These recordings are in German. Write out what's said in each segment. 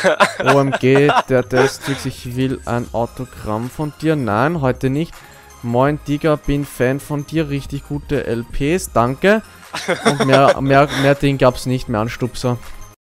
OMG, der Testrix, ich will ein Autogramm von dir. Nein, heute nicht. Moin Digga, bin Fan von dir. Richtig gute LPs, danke. Und mehr Ding gab's nicht, mehr Anstupser.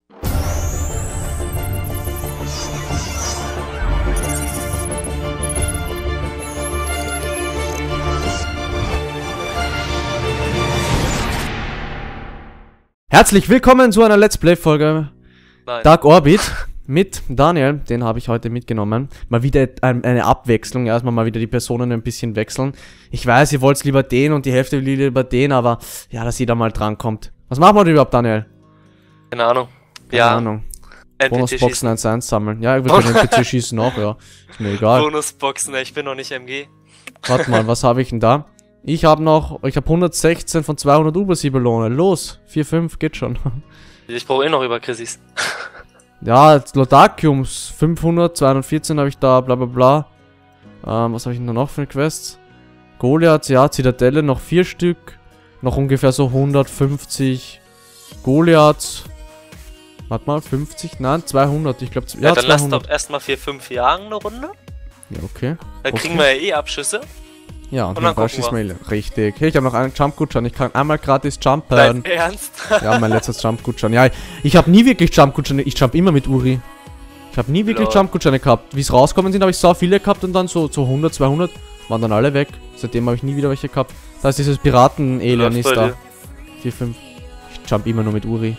Herzlich willkommen zu einer Let's Play-Folge Dark Orbit mit Daniel, den habe ich heute mitgenommen. Mal wieder eine Abwechslung, erstmal mal wieder die Personen ein bisschen wechseln. Ich weiß, ihr wollt lieber den und die Hälfte lieber den, aber ja, dass jeder mal drankommt. Was machen wir denn überhaupt, Daniel? Keine Ahnung. Keine Ahnung. Bonusboxen 1-1 sammeln. Ja, wir können NPC schießen auch, ja. Ist mir egal. Bonusboxen, ich bin noch nicht MG. Warte mal, was habe ich denn da? Ich habe 116 von 200 Uber-Belohnungen. Los, 4-5 geht schon. Ich brauche eh noch über Chrissys. Ja, Lodakiums 500, 214 habe ich da, bla bla bla. Was habe ich denn noch für eine Quest? Goliaths, ja, Zitadelle, noch 4 Stück. Noch ungefähr so 150 Goliaths. Warte mal, 50? Nein, 200, ich glaube, ja, dann 200. Lass doch erstmal 4-5 jagen eine Runde. Ja, okay. Dann kriegen wir ja eh Abschüsse. Ja, und dann schießt man richtig. Hey, ich habe noch einen Jump-Gutschein. Ich kann einmal gratis jumpen. Dein Ernst? Ja, mein letzter Jump-Gutschein. Ja, ich habe nie wirklich Jump-Gutscheine. Ich jump immer mit Uri. Ich habe nie wirklich Jump-Gutscheine gehabt. Wie es rauskommen sind, habe ich so viele gehabt und dann so 100, 200 waren dann alle weg. Seitdem habe ich nie wieder welche gehabt. Das heißt, dieses Piraten-Alien ist da. 4, 5. Ich jump immer nur mit Uri.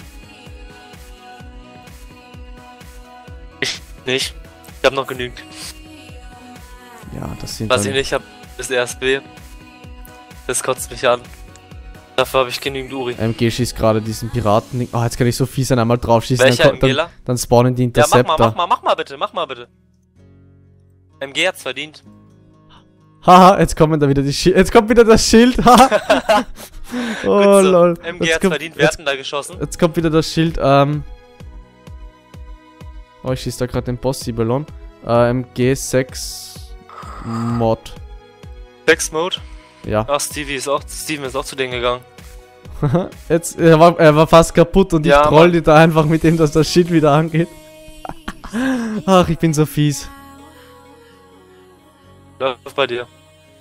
Ich nicht. Ich habe noch genügend. Ja, das sind. Was ich nicht habe, ist RSB. Das kotzt mich an. Dafür habe ich genügend Uri. MG schießt gerade diesen Piraten. Oh, jetzt kann ich so fies sein, einmal drauf schießen. Welcher dann spawnen die Interceptor. Ja, mach mal bitte. MG hat's verdient. Haha, jetzt kommen da wieder die Schild. Jetzt kommt wieder das Schild. Haha. Oh so. lol. MG hat's verdient, wer hat denn da geschossen? Jetzt kommt wieder das Schild. Oh, ich schieße da gerade den Boss-Sibelon. MG 6 Mod. 6 Mode? Ja. Ach, Steven ist auch zu denen gegangen. Jetzt, er war fast kaputt und ich troll die da einfach mit dem, dass das Shit wieder angeht. Ach, ich bin so fies. Läuft bei dir.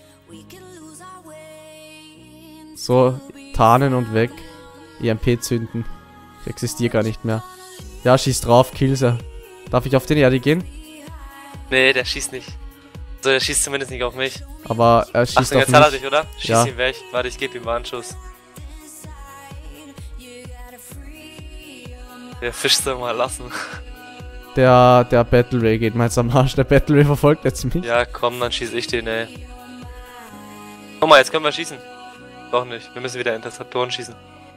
So, tarnen und weg. EMP zünden. Ich existiere gar nicht mehr. Ja, schieß drauf, kills er. Darf ich auf den Erde gehen? Nee, der schießt nicht. So, der schießt zumindest nicht auf mich. Aber er schießt Achtung, auf jetzt mich. hat er dich, oder? Schieß ja. ihn weg. Warte, ich gebe ihm mal einen Schuss. Der Fisch soll mal lassen. Der Battle Ray geht mal jetzt am Arsch. Der Battle Ray verfolgt jetzt mich. Ja, komm, dann schieß ich den, ey. Guck mal, jetzt können wir schießen. Doch nicht. Wir müssen wieder Interceptoren schießen.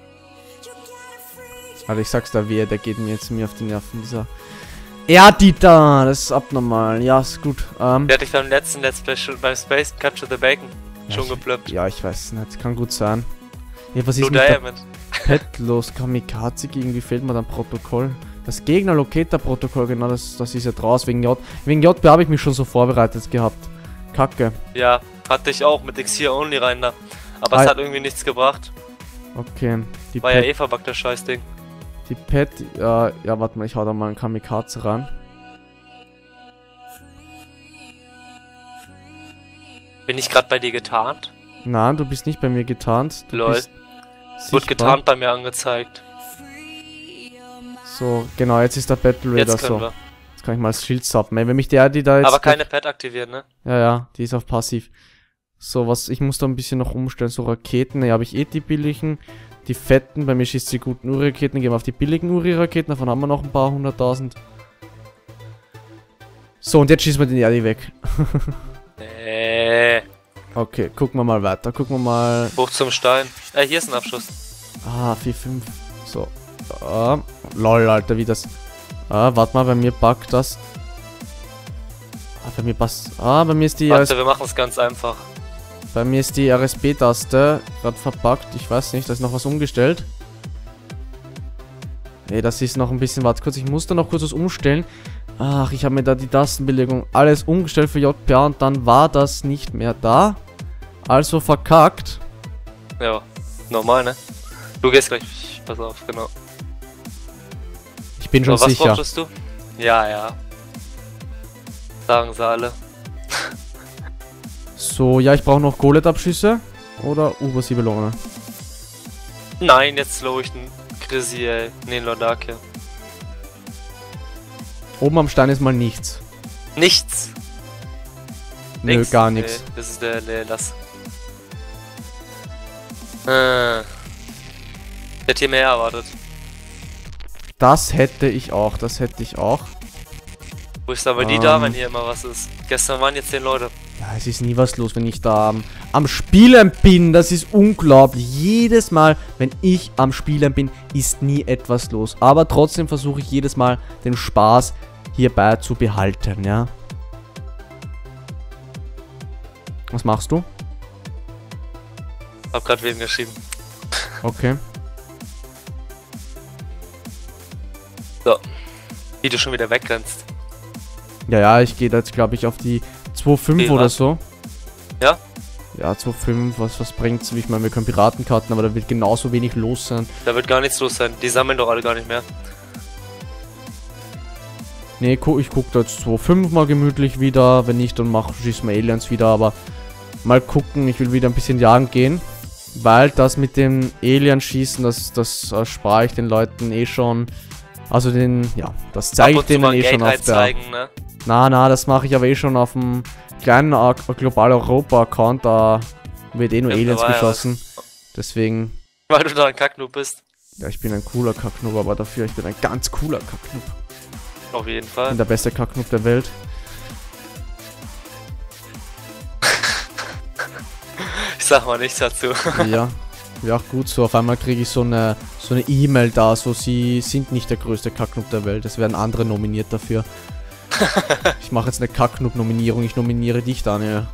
Also ich sag's da, der geht mir jetzt auf die Nerven, dieser... Erdita, das ist abnormal. Ja, ist gut. Der hat dich beim letzten Let's Play beim Space Capture the Bacon schon geplöppt. Ja, ich weiß nicht. Kann gut sein. Ja, was ist mit Pet los? Kamikaze, irgendwie fehlt mir dann Protokoll. Das Gegner-Locator-Protokoll, genau, das ist ja draus. Wegen JP habe ich mich schon so vorbereitet gehabt. Kacke. Ja, hatte ich auch mit X hier Only rein da. Aber es hat irgendwie nichts gebracht. Okay. War ja eh verbuggt, das Scheißding. Die Pet, ja, warte mal, ich hau da mal einen Kamikaze ran. Bin ich gerade bei dir getarnt? Nein, du bist nicht bei mir getarnt. Lol. Wird getarnt bei mir angezeigt. So, genau, jetzt ist der Battle Raider so. Jetzt kann ich mal das Schild zappen. Ey, wenn mich die da jetzt... Aber keine Pet aktivieren, ne? Ja, die ist auf passiv. So, ich muss da ein bisschen noch umstellen. So, Raketen, ne, habe ich eh die billigen. Die fetten, bei mir schießt die guten Uri-Raketen, gehen wir auf die billigen Uri-Raketen, davon haben wir noch ein paar 100.000. So, und jetzt schießen wir den Erde weg. Okay, gucken wir mal weiter, Hoch zum Stein. Hier ist ein Abschuss. Ah, 4, 5. So. Lol, Alter, wie das... warte mal, bei mir buggt das. Bei mir passt... bei mir ist die... Warte, wir machen es ganz einfach. Bei mir ist die RSB-Taste gerade verpackt. Ich weiß nicht, da ist noch was umgestellt. Nee, das ist noch ein bisschen... Warte kurz, ich muss da noch kurz was umstellen. Ach, ich habe mir da die Tastenbelegung alles umgestellt für JPA und dann war das nicht mehr da. Also verkackt. Ja, normal, ne? Du gehst gleich... Pass auf, genau. Ich bin schon sicher. Was brauchtest du? Ja, ja. Sagen sie alle. So, ja, ich brauche noch Golem-Abschüsse. Oder Uber-Sibelone. Nein, jetzt slow ich den Chrissy, ey. Nee, Lordak hier. Oben am Stein ist mal nichts. Nichts. Nö, Links? gar nichts. Nee, das ist der das. Ich hätte hier mehr erwartet. Das hätte ich auch, das hätte ich auch. Wo ist aber die da, wenn hier immer was ist? Gestern waren jetzt 10 Leute. Ja, es ist nie was los, wenn ich da am Spielen bin. Das ist unglaublich. Jedes Mal, wenn ich am Spielen bin, ist nie etwas los. Aber trotzdem versuche ich jedes Mal den Spaß hierbei zu behalten, ja. Was machst du? Hab grad wem geschrieben. Okay. So. Wie du schon wieder wegrennst. Ja, ja, ich gehe jetzt, glaube ich, auf die 2,5 oder so. Ja? Ja, 2,5, was bringt's? Ich meine, wir können Piratenkarten, aber da wird genauso wenig los sein. Da wird gar nichts los sein. Die sammeln doch alle gar nicht mehr. Nee, ich guck da jetzt 2,5 mal gemütlich wieder. Wenn nicht, dann schießen wir Aliens wieder, aber mal gucken. Ich will wieder ein bisschen jagen gehen. Weil das mit dem Alien-Schießen, das spare ich den Leuten eh schon. Also das zeige ich denen eh schon auf der... zeigen, ne? Na, das mache ich aber eh schon auf dem kleinen Global Europa-Account. Da wird eh nur Aliens geschossen. Deswegen... Weil du da ein Kacknoob bist. Ja, ich bin ein cooler Kacknoob, aber dafür, ich bin ein ganz cooler Kacknoob. Auf jeden Ich Fall. bin der beste Kacknoob der Welt. Ich sag mal nichts dazu. Ja. Ja, gut so. Auf einmal kriege ich so eine E-Mail da, so sie sind nicht der größte Kacknoob der Welt. Es werden andere nominiert dafür. Ich mache jetzt eine Kacknoob-Nominierung. Ich nominiere dich, Daniel.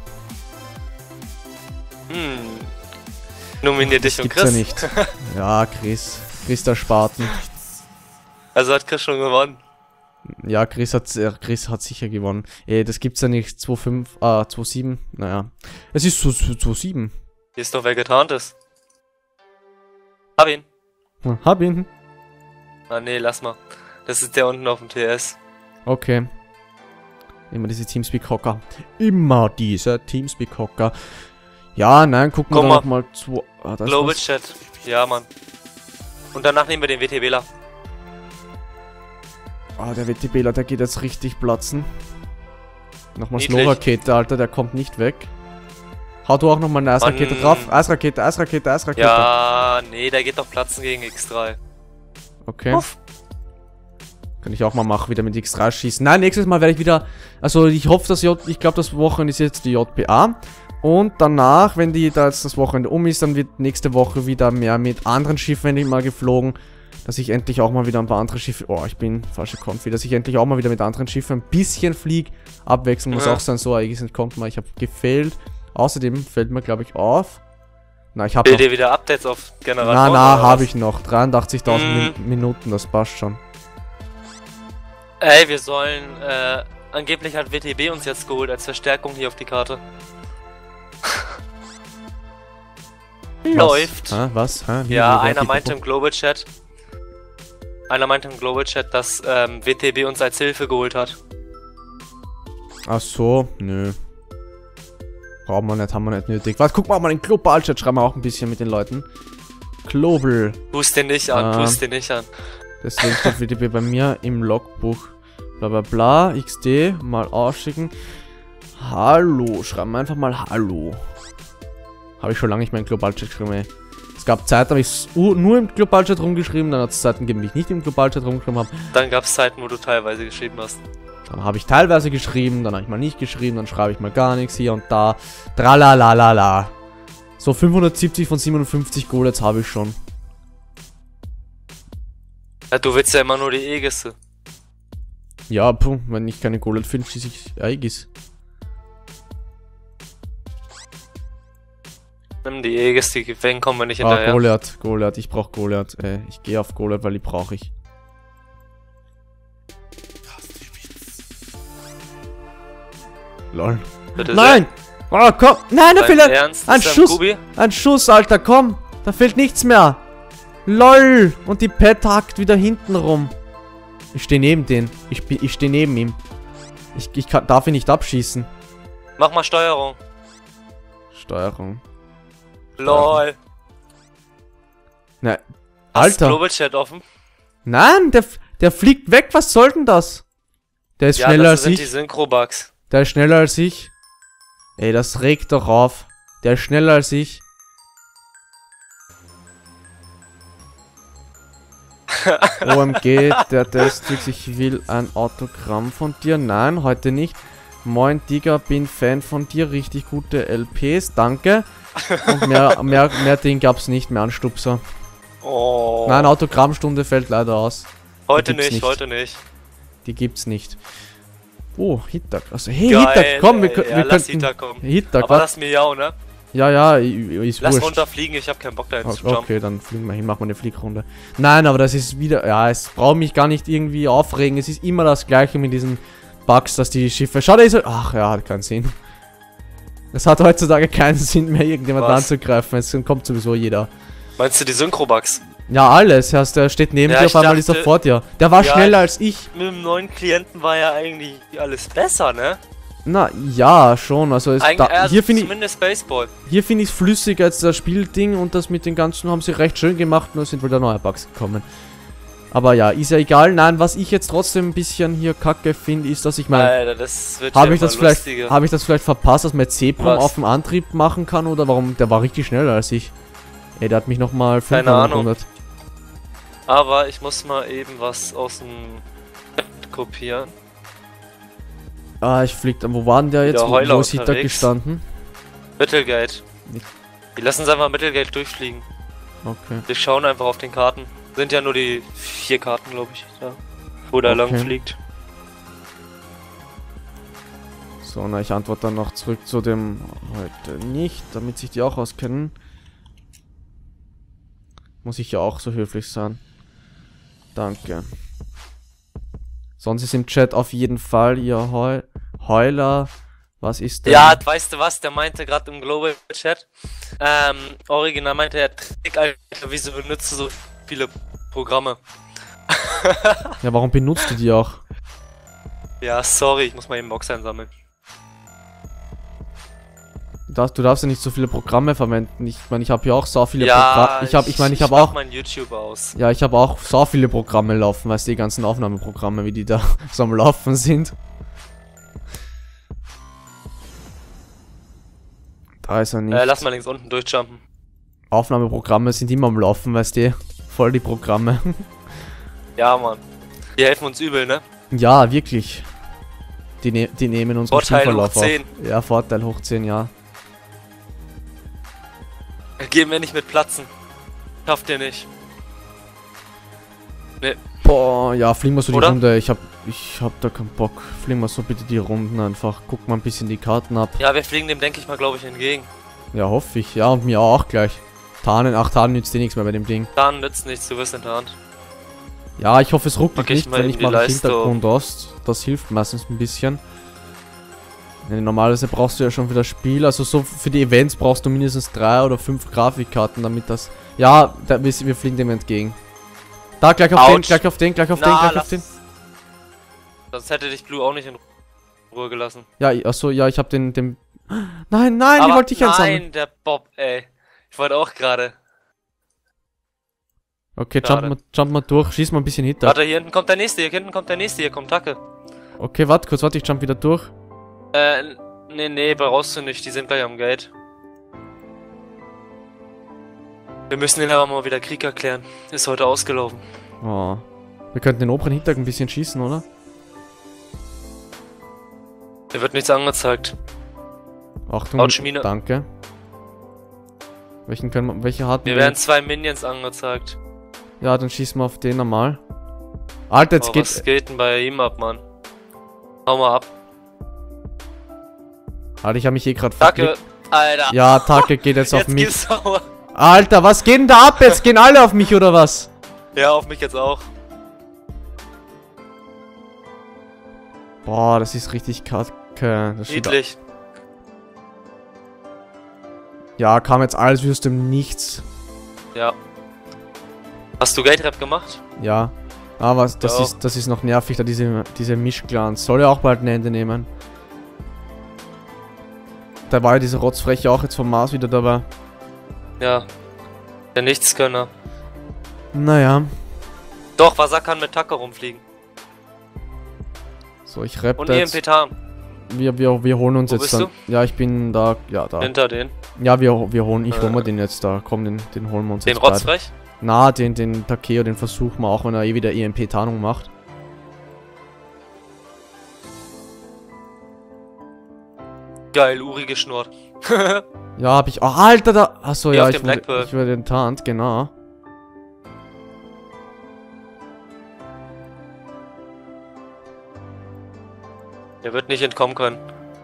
Nominier dich und Chris. Ja nicht. Ja, Chris der Spaten. Also hat Chris schon gewonnen. Ja, Chris hat sicher gewonnen. Das gibt's ja nicht. 2,5, 2,7. Naja. Es ist 2,7. Hier ist doch wer getarnt ist. Hab ihn. Hab ihn. Ah nee, lass mal. Das ist der unten auf dem TS. Okay. Immer diese Teamspeak-Hocker. Immer diese Teamspeak-Hocker. Ja, nein, gucken wir doch mal zu... Global Chat. Ja, Mann. Und danach nehmen wir den WTBler. Der WTBler, der geht jetzt richtig platzen. Nochmal Slow-Rakete, Alter, der kommt nicht weg. Hau du auch nochmal eine Eisrakete drauf. Eisrakete. Ja, nee, der geht doch platzen gegen X3. Okay. Uff. Kann ich auch mal machen, wieder mit X3 schießen. Nein, nächstes Mal werde ich wieder... Also ich hoffe, dass ich glaube, das Wochenende ist jetzt die JPA. Und danach, wenn das Wochenende um ist, dann wird nächste Woche wieder mehr mit anderen Schiffen endlich mal geflogen. Dass ich endlich auch mal wieder ein paar andere Schiffe... Oh, ich bin falsche Konfi. Dass ich endlich auch mal wieder mit anderen Schiffen ein bisschen fliege. Abwechseln muss auch sein. So, eigentlich entkommt mal. Ich habe gefehlt. Außerdem fällt mir, glaube ich, auf... Na, ich habe noch... dir wieder Updates auf Generatoren? Habe ich noch. 83.000 Minuten, das passt schon. Ey, wir sollen... angeblich hat WTB uns jetzt geholt als Verstärkung hier auf die Karte. Läuft. Was? Ja, einer meinte im Global Chat... dass WTB uns als Hilfe geholt hat. Ach so, nö. Brauchen wir nicht, haben wir nicht nötig. Was, guck mal den Global Chat, schreiben wir auch ein bisschen mit den Leuten. Global. Tust den nicht an, tust den nicht an. Deswegen steht WTB bei mir im Logbuch. Bla bla bla, XD, mal ausschicken. Hallo, schreiben wir einfach mal Hallo. Habe ich schon lange nicht mehr im Global Chat geschrieben, ey. Es gab Zeiten, da habe ich es nur im Global Chat rumgeschrieben, dann hat es Zeiten gegeben, die ich nicht im Global Chat rumgeschrieben habe. Dann gab es Zeiten, wo du teilweise geschrieben hast. Dann habe ich teilweise geschrieben, dann habe ich mal nicht geschrieben, dann schreibe ich mal gar nichts hier und da. Tralalala. So 570 von 57 Golets habe ich schon. Ja, du willst ja immer nur die Aegisse. Ja, wenn ich keine Golet finde, schieße ich Aegis. Nimm die Aegis, die Gefängen kommen wir nicht hinterher. Goliath, ich brauche Goliath. Ich gehe auf Goliath, weil die brauche ich. Lol. Bitte nein! Oh, komm! Nein, da fehlt ein Schuss! Kubi? Ein Schuss, Alter, komm! Da fehlt nichts mehr! LOL! Und die Pet hackt wieder hinten rum. Ich stehe neben den. Ich stehe neben ihm. Darf ihn nicht abschießen. Mach mal Steuerung. Steuerung. LOL. Na, Hast du Alter. Global Chat offen? Nein, der fliegt weg. Was soll denn das? Der ist schneller als das sind die ich. Synchro-Bugs. Der ist schneller als ich. Ey, das regt doch auf. Der ist schneller als ich. OMG, der Testrix, ich will ein Autogramm von dir. Nein, heute nicht. Moin Digga, bin Fan von dir. Richtig gute LPs, danke. Und mehr Ding gab's nicht, mehr Anstupser. Oh. Nein, Autogrammstunde fällt leider aus. Heute nicht, heute nicht. Die gibt's nicht. Oh, Hittag. Also, hey, Geil, Hittag, komm, wir lass könnten... Hittag kommen. Hittag, Aber lass mir ja, ne? Ja, ist Lass wurscht. runterfliegen, ich hab keinen Bock da hin zu jumpen. Okay, dann fliegen wir hin, machen wir eine Fliegrunde. Nein, aber das ist wieder... Ja, es braucht mich gar nicht irgendwie aufregen. Es ist immer das Gleiche mit diesen Bugs, dass die Schiffe... Schau, da ist er... Ach ja, hat keinen Sinn. Es hat heutzutage keinen Sinn mehr, irgendjemand anzugreifen. Es kommt sowieso jeder. Meinst du die Synchro-Bugs? Ja, alles. Der steht neben dir, auf einmal ist er vor dir. Der war schneller als ich. Mit dem neuen Klienten war ja eigentlich alles besser, ne? Na, ja, schon. Also, hier finde ich... Zumindest Baseball. Hier finde ich es flüssiger als das Spielding und das mit den ganzen haben sie recht schön gemacht, nur sind wohl da neue Bugs gekommen. Aber ja, ist ja egal. Nein, was ich jetzt trotzdem ein bisschen hier kacke finde, ist, dass ich meine... Alter, das wird Habe ich das vielleicht verpasst, dass man C-Prom auf dem Antrieb machen kann oder warum? Der war richtig schneller als ich. Ey, der hat mich nochmal 500. Aber ich muss mal eben was aus dem kopieren. Ah, ich flieg dann. Wo war denn der jetzt? Wo ist da gestanden? Mittelgate. Die lassen uns einfach Mittelgate durchfliegen. Okay. Wir schauen einfach auf den Karten. Sind ja nur die 4 Karten, glaube ich, da. Wo der lang fliegt. So, na, ich antworte dann noch zurück zu dem heute nicht, damit sich die auch auskennen. Muss ich ja auch so höflich sein. Danke. Sonst ist im Chat auf jeden Fall ihr Heuler. Was ist denn? Ja, weißt du was? Der meinte gerade im Global Chat. Original meinte er, Trick, Alter, wieso benutzt du so viele Programme? Ja, warum benutzt du die auch? Ja, sorry, ich muss mal eben Box einsammeln. Du darfst ja nicht so viele Programme verwenden. Ich meine, ich habe ja auch so viele Programme. Ich habe auch mein YouTube aus. Ja, ich habe auch so viele Programme laufen, weißt du, die ganzen Aufnahmeprogramme, wie die da so am Laufen sind. Da ist er nicht. Lass mal links unten durchjumpen. Aufnahmeprogramme sind immer am Laufen, weißt du, voll die Programme. Ja, Mann. Die helfen uns übel, ne? Ja, wirklich. Die nehmen uns Vorteil hoch 10. Ja, Vorteil hoch 10, ja. Gehen wir nicht mit Platzen. Schafft ihr nicht. Ne. Boah, ja, fliegen wir so die Runde. Ich hab da keinen Bock. Fliegen wir so bitte die Runden einfach. Guck mal ein bisschen die Karten ab. Ja, wir fliegen dem, denke ich mal, glaube ich, entgegen. Ja, hoffe ich. Ja, und mir auch gleich. Tarnen nützt dir nichts mehr bei dem Ding. Tarnen nützt nichts, du wirst enttarnt. Ja, ich hoffe, es ruckelt nicht, wenn ich mal im Hintergrund aus. Das hilft meistens ein bisschen. Normalerweise brauchst du ja schon für das Spiel, also so für die Events brauchst du mindestens 3 oder 5 Grafikkarten, damit das... Ja, wir fliegen dem entgegen. Da, gleich auf den, gleich auf den, gleich auf den, gleich auf den. Sonst hätte dich Blue auch nicht in Ruhe gelassen. Ja, achso, ja, ich hab den... Nein, nein, die wollte ich einsammeln. Nein, der Bob, ey. Ich wollte auch gerade. Okay, jump mal durch, schieß mal ein bisschen hinter. Warte, hier hinten kommt der nächste, hier hinten kommt der nächste, hier kommt Tacke. Okay, warte kurz, ich jump wieder durch. Nee, brauchst du nicht, die sind gleich am Gate. Wir müssen den aber mal wieder Krieg erklären. Ist heute ausgelaufen. Oh. Wir könnten den oberen Hintergrund ein bisschen schießen, oder? Mir wird nichts angezeigt. Achtung, danke. Welche hatten wir? Mir werden 2 Minions angezeigt. Ja, dann schießen wir auf den normal. Alter, jetzt geht... Was geht denn bei ihm ab, Mann? Hau mal ab. Alter, ich hab mich gerade Tacke, Alter. Ja, Tacke geht jetzt auf mich. Sauer. Alter, was geht denn da ab? Jetzt gehen alle auf mich, oder was? Ja, auf mich jetzt auch. Boah, das ist richtig kacke. Niedlich. Ja, kam jetzt alles wie aus dem Nichts. Ja. Hast du Gate-Rap gemacht? Ja. Aber das ist noch nervig, da diese Mischclans. Soll ja auch bald ein Ende nehmen. Da war ja diese Rotzfreche auch jetzt vom Mars wieder dabei. Ja. Der Nichtskönner. Naja. Doch, Wasser kann mit Tacke rumfliegen. So, ich rapp und da jetzt. EMP-Tarn. Wir holen uns Wo jetzt bist dann. du? Ja, ich bin da. Ja, da. Hinter den. Ja, ich hol mir den jetzt da. Komm, den holen wir uns Den jetzt beide. Rotzfrech? Na, den Takeo, den versuchen wir auch, wenn er wieder EMP-Tarnung macht. Geil, Uri geschnurrt. Ja, hab ich. Oh, Alter, da. Achso, ja, ich Blackbird. wurde enttarnt, genau. Der wird nicht entkommen können.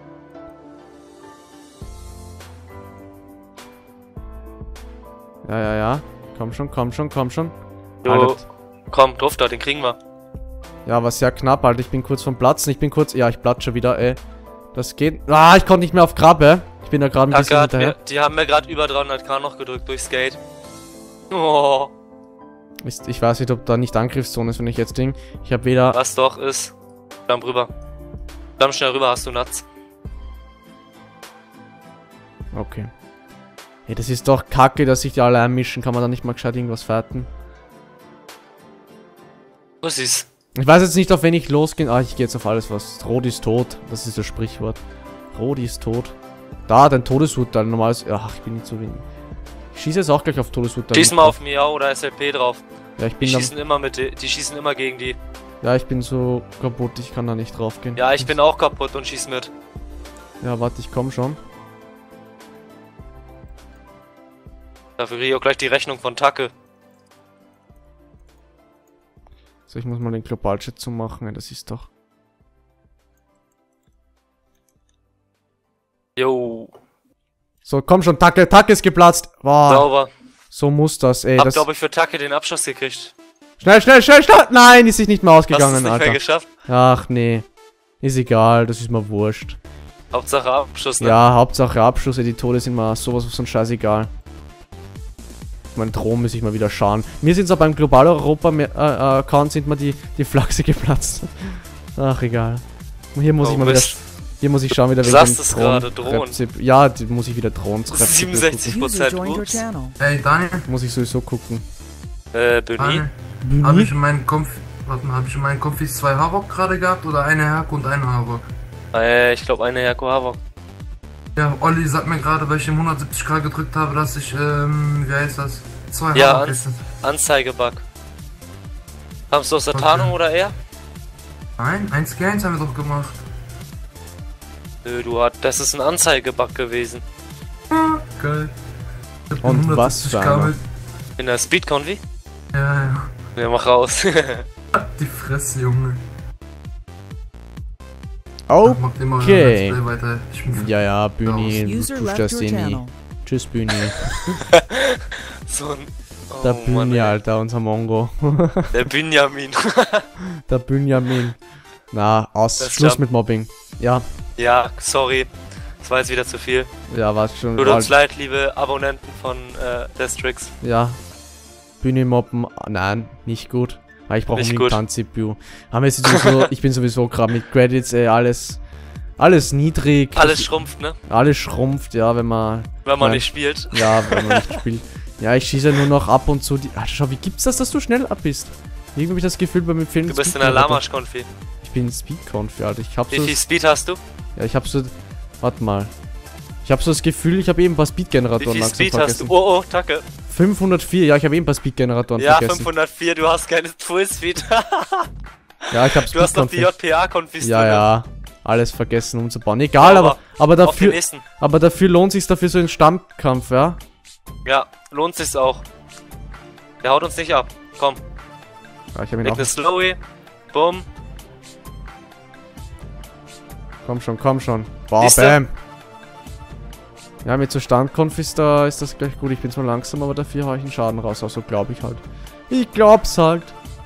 Ja. Komm schon. Jo, Alter. komm, drauf da, den kriegen wir. Ja, war sehr knapp, Alter. Ich bin kurz vom Platzen. Ja, ich platsche wieder, ey. Das geht. Ah, ich konnte nicht mehr auf Krabbe. Ich bin da gerade ein bisschen hinterher. Die haben mir gerade über 300k noch gedrückt durch Skate. Oh. Ich weiß nicht, ob da nicht Angriffszone ist, wenn ich jetzt Ding. Ich habe weder. Was doch ist. Stamm rüber. Stamm schnell rüber, hast du Nuts. Okay. Hey, das ist doch kacke, dass sich die alle einmischen. Kann man da nicht mal gescheit irgendwas fighten? Was ist? Ich weiß jetzt nicht, auf wen ich losgehen. Ah, ich gehe jetzt auf alles, was. Rot ist tot. Das ist das Sprichwort. Rot ist tot. Da, dein Todesurteil. Normales. Ach, ich bin nicht so wenig. Ich schieße jetzt auch gleich auf Todesurteil. Schieß mal auf Miau oder SLP drauf. Ja, ich bin die schießen immer gegen die. Ja, ich bin so kaputt, ich kann da nicht drauf gehen. Ja, ich bin auch kaputt und schieß mit. Ja, warte, ich komm schon. Dafür kriege ich auch gleich die Rechnung von Tacke. So, ich muss mal den Globalchat zumachen, ja, das ist doch... Jo. So, komm schon, Tacke ist geplatzt. Wow. Sauber. So muss das, ey. Hab, glaube ich, für Tacke den Abschuss gekriegt. Schnell! Nein, ist sich nicht mehr ausgegangen, Hast du es nicht Alter. mehr geschafft? Ach, nee. Ist egal, das ist mir wurscht. Hauptsache Abschuss, ne? Ja, Hauptsache Abschuss, ey, die Tode sind mir sowas von scheißegal. Mein Thron muss ich mal wieder schauen. Mir sind es aber beim Global Europa Account sind mir die Flachse geplatzt. Ach, egal. Hier muss ich mal wieder... Hier muss ich schauen, wieder wegen dem gerade Drohnen. Ja, die muss ich wieder Drohnen. 67%, ups. Hey, Daniel. Muss ich sowieso gucken. Büni? Habe ich in meinen Konfis 2 Havok gerade gehabt oder eine Herk und eine Havok? Ich glaube eine Herko Havok. Ja, Olli sagt mir gerade, weil ich im 170k gedrückt habe, dass ich, wie heißt das? 2 ja, Havok ist. Anzeigebug. Kamst du aus der Tarnung oder eher? Nein, 1G1 haben wir doch gemacht. Nö, das ist ein Anzeigebug gewesen. Ah, geil. Und was für einer? In der Speed-Convi? Ja. Ja, mach raus. Die Fresse, Junge. Okay. Ja, Büni, du störst eh nie. Tschüss, Büni. So ein... Oh, der Büni, Alter, unser Mongo. Der Benjamin. Der Benjamin. Na, Schluss mit Mobbing. Ja. Ja, sorry. Das war jetzt wieder zu viel. Ja, war schon. Tut uns leid, liebe Abonnenten von Destrix. Ja. Bühne mobben, nein, nicht gut. Aber ich brauche einen CPU. Ich bin sowieso gerade mit Credits, ey, alles niedrig. Alles schrumpft, ne? Alles schrumpft, ja, wenn man nicht spielt. Ja, wenn man nicht spielt. Ja, ich schieße nur noch ab und zu die... Alter, schau, wie gibt's das, dass du schnell ab bist? Irgendwie habe ich das Gefühl beim Film. Du bist in der Lamasch-Konfi. Ich bin Speed-Konfi, Alter. Wie viel Speed hast du? Ja, ich hab so... Warte mal. Ich habe so das Gefühl, ich habe eben ein paar Speed-Generatoren langsam vergessen. Wie viel Speed hast du? Oh, Tacke. 504, ja, ich habe eben ein paar Speed-Generatoren vergessen. Ja, 504, du hast keine Full-Speed. Ja, ich habe Du hast doch die JPA-Konfis. Ja, alles vergessen umzubauen. Egal, aber dafür lohnt sich's dafür so ein Stammkampf, ja? Ja, lohnt sich's auch. Der haut uns nicht ab. Komm. Ja, ich hab ihn Leg auch. Ne Slowy. Bumm. Komm schon. Boah, bam. Ja, mit so Standkonf ist das gleich gut. Ich bin zwar langsam, aber dafür habe ich einen Schaden raus. Also glaube ich halt. Ich glaub's halt.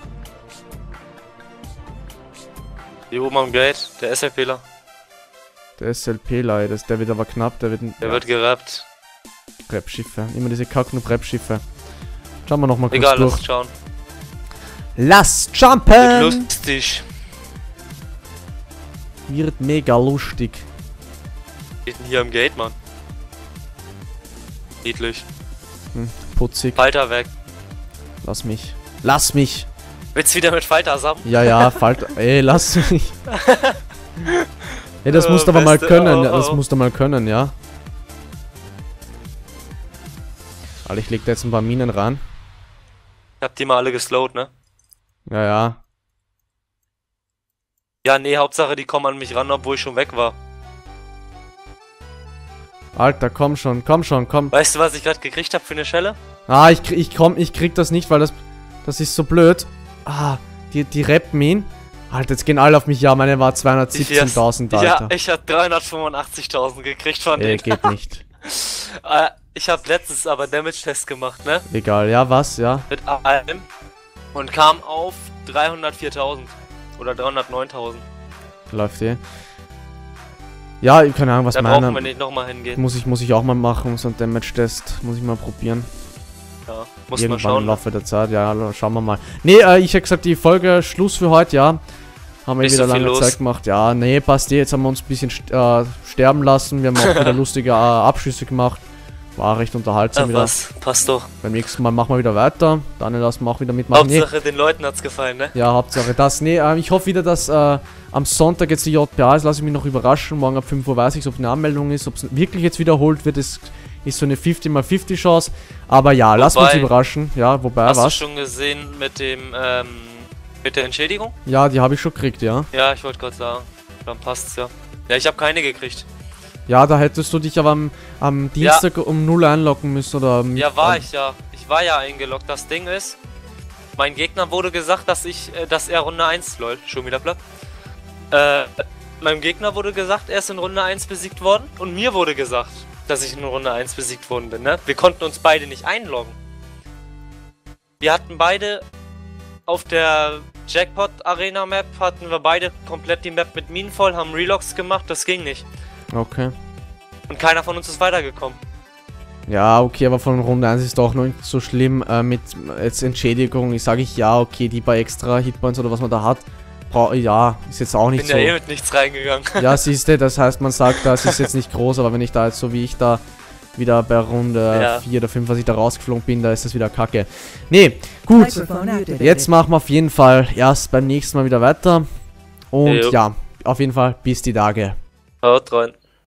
Hier oben am Gate, der SLPler. Der SLPler, der wird aber knapp. Der wird gerappt. Rap-Schiffe. Immer diese kacken Rap-Schiffe. Schauen wir nochmal kurz durch. Egal, durch. lass schauen. Lass Wird jumpen! lustig. Wird mega lustig. Steht denn hier am Gate, Mann? Niedlich. Putzig. Falter weg. Lass mich. Lass mich! Willst du wieder mit Falter zusammen? Ja, Falter. Ey, lass mich. Ey, das musst du aber mal Beste. können. Ja, Oh, das oh. musst du mal können, ja. Alter, ich leg da jetzt ein paar Minen ran. Ich hab die mal alle geslowt, ne? Ja. Ja, nee, Hauptsache die kommen an mich ran, obwohl ich schon weg war. Alter, komm schon, komm. Weißt du, was ich gerade gekriegt habe für eine Schelle? Ah, ich krieg das nicht, weil das ist so blöd. Ah, die rappen ihn. Alter, jetzt gehen alle auf mich. Ja, meine war 217.000, Alter. Ja, ich hab 385.000 gekriegt von denen. Geht nicht. Ich hab letztens aber Damage-Test gemacht, ne? Egal, ja, was, ja. Mit allem. Und kam auf 304.000. Oder 309.000. Läuft eh. Ja, keine Ahnung, was Da brauchen wir meine. nicht nochmal hingehen. Muss ich auch mal machen, so ein Damage-Test. Muss ich mal probieren. Ja, muss man Irgendwann im schauen. Laufe der Zeit, ja, schauen wir mal. Nee, ich hab gesagt, die Folge Schluss für heute, ja. Haben wir Nicht wieder so viel lange los. Zeit gemacht. Ja, nee, passt eh. Jetzt haben wir uns ein bisschen sterben lassen. Wir haben auch wieder lustige Abschüsse gemacht. War recht unterhaltsam Ach wieder. was, passt doch. Beim nächsten Mal machen wir wieder weiter. Daniel, lassen wir auch wieder mitmachen. Nee, Hauptsache den Leuten hat's gefallen, ne? ja, Hauptsache das. Nee, ich hoffe wieder, dass am Sonntag jetzt die JPA ist. Lass ich mich noch überraschen. Morgen ab 5 Uhr weiß ich, ob es eine Anmeldung ist. Ob es wirklich jetzt wiederholt wird, ist so eine 50x50 Chance. Aber ja, lass uns überraschen. Ja, wobei, Hast du was? schon gesehen mit dem, mit der Entschädigung? Ja, die habe ich schon gekriegt, ja. Ja, ich wollte gerade sagen. Dann passt's ja. Ja, ich habe keine gekriegt. Ja, da hättest du dich aber am Dienstag um 0 einloggen müssen, oder? Ja, war ich ja. Ich war ja eingeloggt. Das Ding ist, mein Gegner wurde gesagt, dass er Runde 1, lol, schon wieder platt. Meinem Gegner wurde gesagt, er ist in Runde 1 besiegt worden. Und mir wurde gesagt, dass ich in Runde 1 besiegt worden bin, ne? Wir konnten uns beide nicht einloggen. Wir hatten beide auf der Jackpot Arena Map, hatten wir beide komplett die Map mit Minen voll, haben Relogs gemacht, das ging nicht. Okay. Und keiner von uns ist weitergekommen. Ja, okay, aber von Runde 1 ist doch noch nicht so schlimm mit jetzt Entschädigung. Ich sage ja, okay, die bei extra Hitpoints oder was man da hat, ja, ist jetzt auch nicht Bin so. ja eh mit nichts reingegangen. Ja, siehste, das heißt, man sagt, das ist jetzt nicht groß, aber wenn ich da jetzt so wie ich da wieder bei Runde 4 oder 5, was ich da rausgeflogen bin, da ist das wieder kacke. Nee, gut. Jetzt machen wir auf jeden Fall erst beim nächsten Mal wieder weiter. Und Jo. ja, auf jeden Fall bis die Tage. Haut rein.